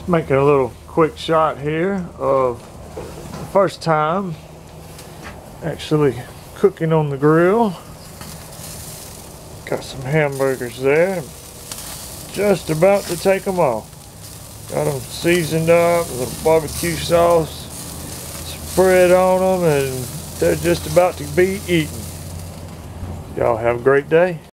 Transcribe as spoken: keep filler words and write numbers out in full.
Just making a little quick shot here of the first time actually cooking on the grill. Got some hamburgers there. Just about to take them off. Got them seasoned up with a barbecue sauce spread on them, and they're just about to be eaten. Y'all have a great day.